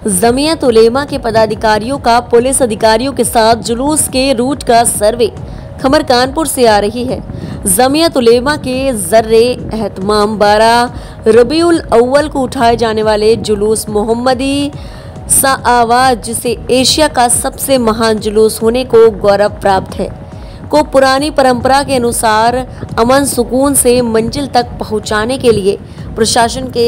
जमीयत उलेमा के पदाधिकारियों का पुलिस अधिकारियों के साथ जुलूस के रूट का सर्वे। खबर कानपुर से आ रही है। जमीयत उलेमा के जर्रे एहतमाम 12 रबीउल अव्वल को उठाए जाने वाले जुलूस मोहम्मदी साआवाज, जिसे एशिया का सबसे महान जुलूस होने को गौरव प्राप्त है, को पुरानी परंपरा के अनुसार अमन सुकून से मंजिल तक पहुंचाने के लिए प्रशासन के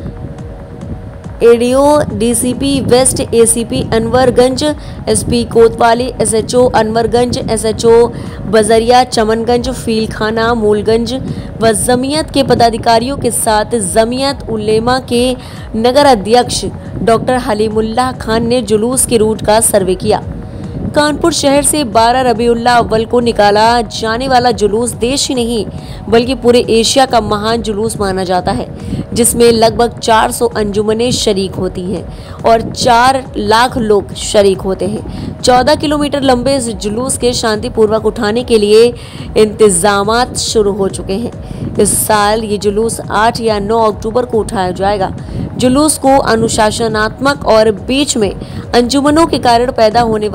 ADO, DCP west, ACP Anwarganj, SP Kotwali, SHO Anwarganj, SHO Bajaria, Chamanganj, Feelkhana, Moolganj व जमीयत के पदाधिकारियों के साथ जमीयत उलेमा के नगर अध्यक्ष डॉक्टर हलीमुल्लाह खान ने जुलूस के रूट का सर्वे किया। कानपुर शहर से 12 रबीउल अव्वल को निकाला जाने वाला जुलूस देश ही नहीं बल्कि पूरे एशिया का महान जुलूस माना जाता है, जिसमें लगभग 400 अंजुमनें शरीक होती हैं और 4 लाख लोग शरीक होते हैं। 14 किलोमीटर लंबे इस जुलूस के शांतिपूर्वक उठाने के लिए इंतजामात शुरू हो चुके हैं। इस साल ये जुलूस 8 या 9 अक्टूबर को उठाया जाएगा। जुलूस को अनुशासनात्मक और बीच में अंजुमनों के कारण पैदा होने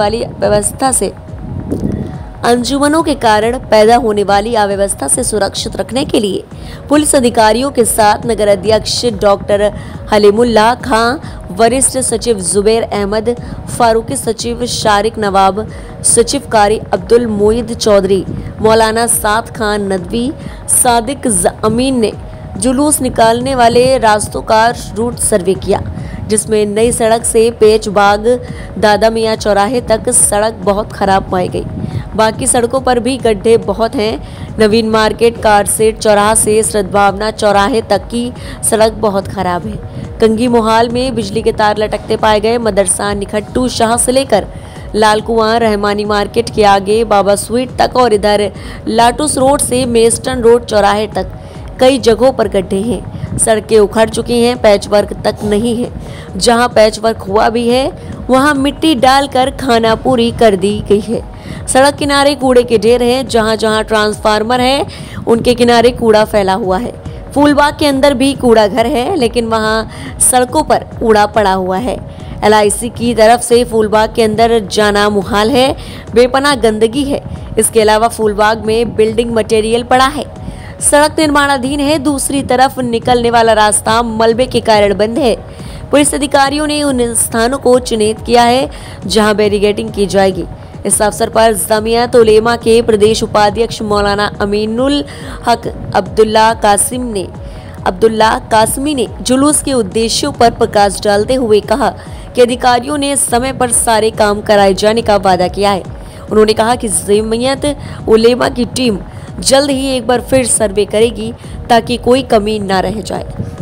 वाली अव्यवस्था से सुरक्षित रखने के लिए पुलिस अधिकारियों के साथ नगर अध्यक्ष डॉक्टर हलीमुल्लाह खां, वरिष्ठ सचिव जुबैर अहमद, फारूकी सचिव शारिक नवाब, सचिव कारी अब्दुल मोईद चौधरी, मौलाना साद खान नदवी, सादिक अमीन ने जुलूस निकालने वाले रास्तों का रूट सर्वे किया, जिसमें नई सड़क से पेचबाग दादा मियाँ चौराहे तक सड़क बहुत खराब पाई गई। बाकी सड़कों पर भी गड्ढे बहुत हैं। नवीन मार्केट कारसेट चौराहा से सद्भावना चौराहे तक की सड़क बहुत खराब है। कंगी मोहाल में बिजली के तार लटकते पाए गए। मदरसा निखट्टू शाह से लेकर लाल कुआं रहमानी मार्केट के आगे बाबा स्वीट तक और इधर लाटूस रोड से मेस्टन रोड चौराहे तक कई जगहों पर गड्ढे हैं। सड़कें उखड़ चुकी हैं, पैचवर्क तक नहीं है। जहां पैचवर्क हुआ भी है वहां मिट्टी डालकर खानापूरी कर दी गई है। सड़क किनारे कूड़े के ढेर हैं। जहां जहां ट्रांसफार्मर है उनके किनारे कूड़ा फैला हुआ है। फूलबाग के अंदर भी कूड़ा घर है, लेकिन वहां सड़कों पर कूड़ा पड़ा हुआ है। LIC की तरफ से फूलबाग के अंदर जाना मुहाल है। बेपनाह गंदगी है। इसके अलावा फूलबाग में बिल्डिंग मटेरियल पड़ा है। सड़क निर्माणाधीन है। दूसरी तरफ निकलने वाला रास्ता मलबे के कारण बंद है। पुलिस अधिकारियों ने उन स्थानों को चिन्हित किया है जहां बैरिकेडिंग की जाएगी। इस अवसर पर जमीयत उलेमा के प्रदेश उपाध्यक्ष मौलाना अमीनुल हक अब्दुल्ला कासिमी ने जुलूस के उद्देश्यों पर प्रकाश डालते हुए कहा कि अधिकारियों ने समय पर सारे काम कराए जाने का वादा किया है। उन्होंने कहा कि जमीयत उलेमा की टीम जल्द ही एक बार फिर सर्वे करेगी ताकि कोई कमी न रह जाए।